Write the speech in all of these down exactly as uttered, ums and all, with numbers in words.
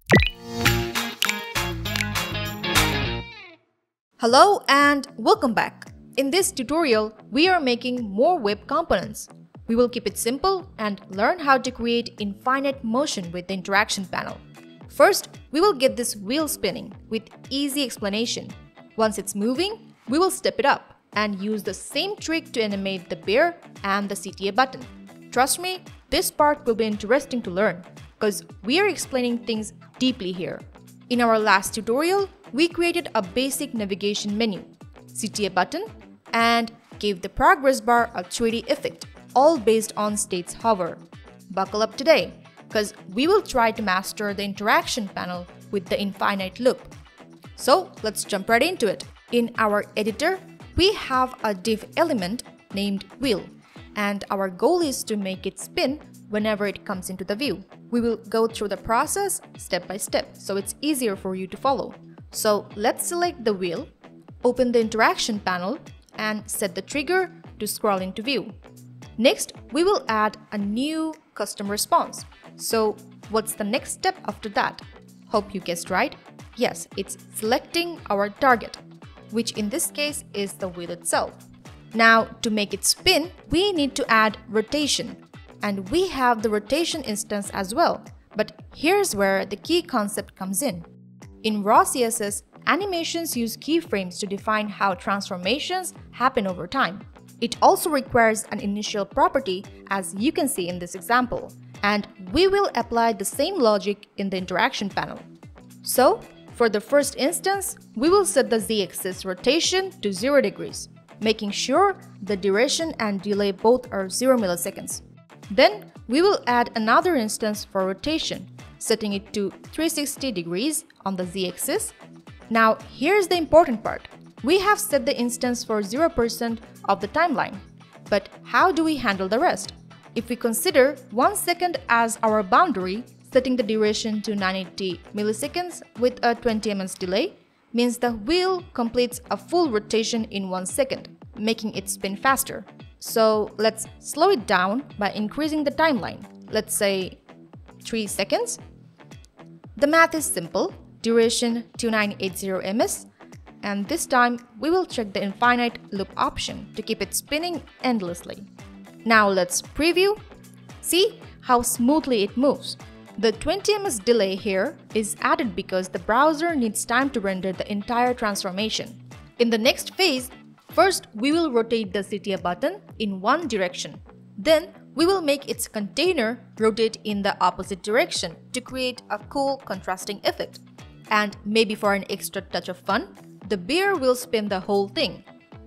Hello and welcome back. In this tutorial, we are making more web components. We will keep it simple and learn how to create infinite motion with the interaction panel. First, we will get this wheel spinning with easy explanation. Once it's moving, we will step it up and use the same trick to animate the bear and the C T A button. Trust me, this part will be interesting to learn because we are explaining things deeply here. In our last tutorial, we created a basic navigation menu, C T A button, and gave the progress bar a three D effect, all based on states hover. Buckle up today, because we will try to master the interaction panel with the infinite loop. So let's jump right into it. In our editor, we have a div element named wheel, and our goal is to make it spin whenever it comes into the view. We will go through the process step by step, so it's easier for you to follow. So let's select the wheel, open the interaction panel, and set the trigger to scroll into view. Next, we will add a new custom response. So what's the next step after that? Hope you guessed right. Yes, it's selecting our target, which in this case is the wheel itself. Now, to make it spin, we need to add rotation. And we have the rotation instance as well. But here's where the key concept comes in. In raw C S S, animations use keyframes to define how transformations happen over time. It also requires an initial property, as you can see in this example. And we will apply the same logic in the interaction panel. So, for the first instance, we will set the z-axis rotation to zero degrees, making sure the duration and delay both are zero milliseconds. Then, we will add another instance for rotation, setting it to three hundred sixty degrees on the z-axis. Now, here's the important part. We have set the instance for zero percent of the timeline. But how do we handle the rest? If we consider one second as our boundary, setting the duration to nine hundred eighty milliseconds with a twenty milliseconds delay means the wheel completes a full rotation in one second, making it spin faster. So let's slow it down by increasing the timeline, let's say three seconds. The math is simple, duration two thousand nine hundred eighty milliseconds, and this time we will check the infinite loop option to keep it spinning endlessly. Now let's preview. See how smoothly it moves. The twenty milliseconds delay here is added because the browser needs time to render the entire transformation. In the next phase, first we will rotate the C T A button in one direction. Then we will make its container rotate in the opposite direction to create a cool contrasting effect. And maybe for an extra touch of fun, the bear will spin the whole thing.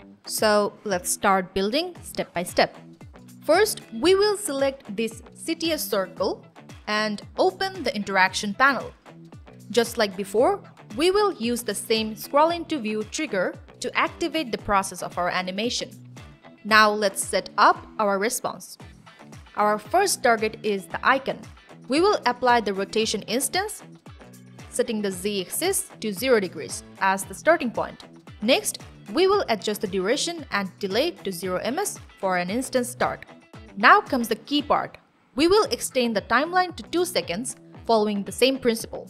So let's start building step by step. First, we will select this C T A circle and open the interaction panel. Just like before, we will use the same scroll into view trigger to activate the process of our animation. Now let's set up our response. Our first target is the icon. We will apply the rotation instance, setting the z-axis to zero degrees as the starting point. Next, we will adjust the duration and delay to zero milliseconds for an instant start. Now comes the key part. We will extend the timeline to two seconds following the same principle.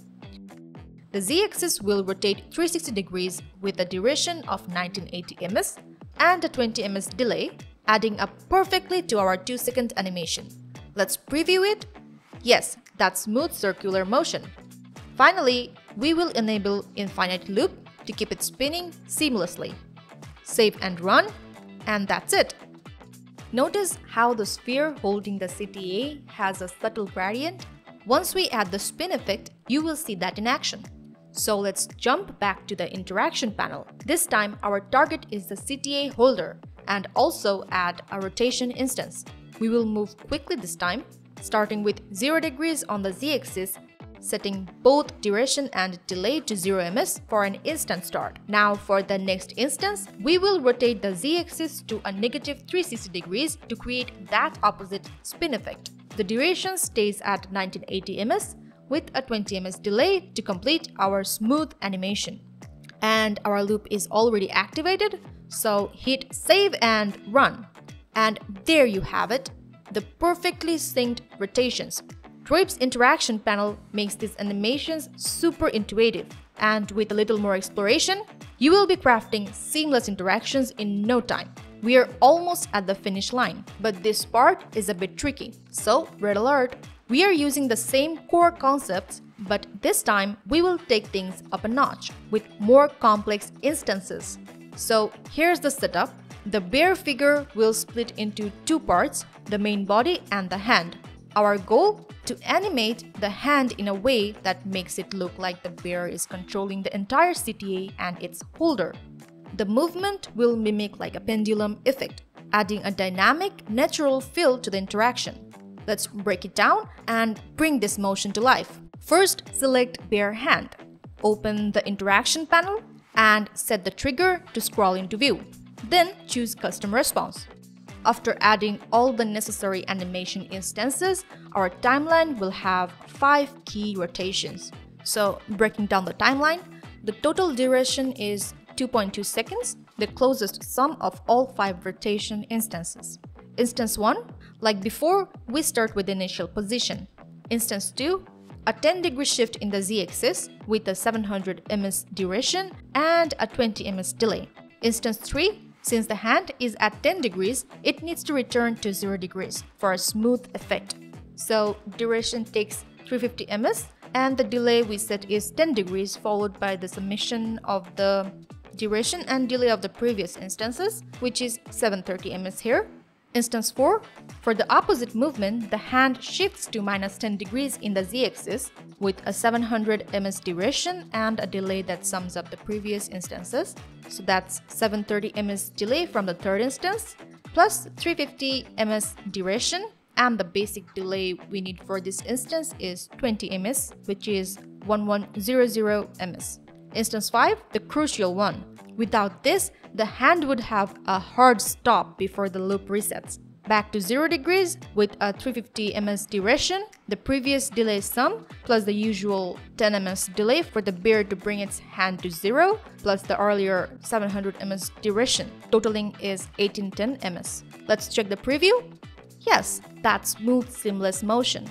The z-axis will rotate three hundred sixty degrees with a duration of nineteen eighty milliseconds and a twenty milliseconds delay, adding up perfectly to our two second animation. Let's preview it. Yes, that's smooth circular motion. Finally, we will enable infinite loop to keep it spinning seamlessly. Save and run, and that's it. Notice how the sphere holding the C T A has a subtle gradient? Once we add the spin effect, you will see that in action. So let's jump back to the interaction panel. This time our target is the C T A holder and also add a rotation instance. We will move quickly this time, starting with zero degrees on the z-axis, setting both duration and delay to zero milliseconds for an instant start. Now for the next instance, we will rotate the z-axis to a negative three hundred sixty degrees to create that opposite spin effect. The duration stays at nineteen eighty milliseconds with a twenty milliseconds delay to complete our smooth animation. And our loop is already activated, so hit save and run. And there you have it, the perfectly synced rotations. Droip's interaction panel makes these animations super intuitive, and with a little more exploration, you will be crafting seamless interactions in no time. We are almost at the finish line, but this part is a bit tricky, so red alert! We are using the same core concepts, but this time we will take things up a notch with more complex instances. So here's the setup. The bear figure will split into two parts, the main body and the hand. Our goal? To animate the hand in a way that makes it look like the bear is controlling the entire C T A and its holder. The movement will mimic like a pendulum effect, adding a dynamic, natural feel to the interaction. Let's break it down and bring this motion to life. First, select bear hand. Open the interaction panel and set the trigger to scroll into view. Then choose custom response. After adding all the necessary animation instances, our timeline will have five key rotations. So, breaking down the timeline, the total duration is two point two seconds, the closest sum of all five rotation instances. Instance one, like before, we start with the initial position. Instance two, a ten degree shift in the z-axis with a seven hundred milliseconds duration and a twenty milliseconds delay. Instance three, since the hand is at ten degrees, it needs to return to zero degrees for a smooth effect. So duration takes three hundred fifty milliseconds and the delay we set is ten degrees, followed by the summation of the duration and delay of the previous instances, which is seven hundred thirty milliseconds here. Instance four, for the opposite movement, the hand shifts to minus ten degrees in the z-axis with a seven hundred milliseconds duration and a delay that sums up the previous instances. So that's seven hundred thirty milliseconds delay from the third instance, plus three hundred fifty milliseconds duration, and the basic delay we need for this instance is twenty milliseconds, which is one thousand hundred milliseconds. Instance five, the crucial one. Without this, the hand would have a hard stop before the loop resets. Back to zero degrees with a three hundred fifty milliseconds duration, the previous delay sum, plus the usual ten milliseconds delay for the bear to bring its hand to zero, plus the earlier seven hundred milliseconds duration. Totaling is eighteen ten milliseconds. Let's check the preview. Yes, that's smooth, seamless motion.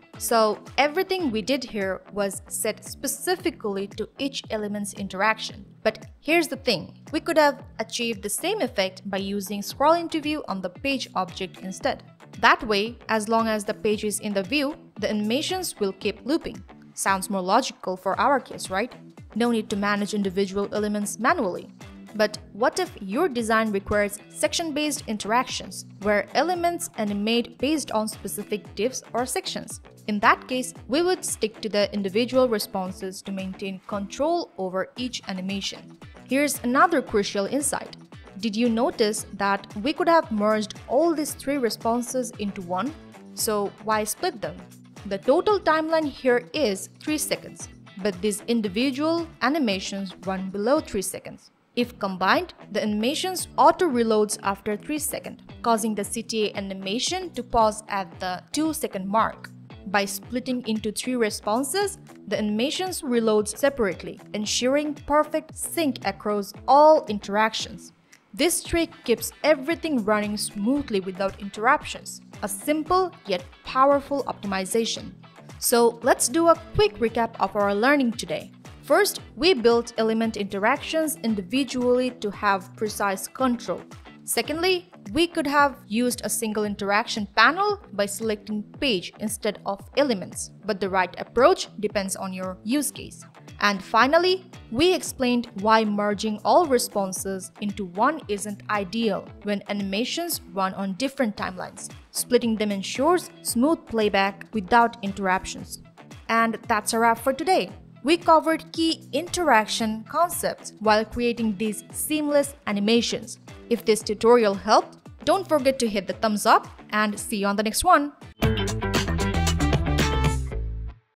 So everything we did here was set specifically to each element's interaction. But here's the thing, we could have achieved the same effect by using scroll into view on the page object instead. That way, as long as the page is in the view, the animations will keep looping. Sounds more logical for our case, right? No need to manage individual elements manually. But what if your design requires section-based interactions, where elements animate based on specific divs or sections? In that case, we would stick to the individual responses to maintain control over each animation. Here's another crucial insight. Did you notice that we could have merged all these three responses into one? So why split them? The total timeline here is three seconds, but these individual animations run below three seconds. If combined, the animations auto-reloads after three seconds, causing the C T A animation to pause at the two second mark. By splitting into three responses, the animations reloads separately, ensuring perfect sync across all interactions. This trick keeps everything running smoothly without interruptions, a simple yet powerful optimization. So let's do a quick recap of our learning today. First, we built element interactions individually to have precise control. Secondly, we could have used a single interaction panel by selecting page instead of elements, but the right approach depends on your use case. And finally, we explained why merging all responses into one isn't ideal when animations run on different timelines. Splitting them ensures smooth playback without interruptions. And that's a wrap for today. We covered key interaction concepts while creating these seamless animations. If this tutorial helped, don't forget to hit the thumbs up and see you on the next one.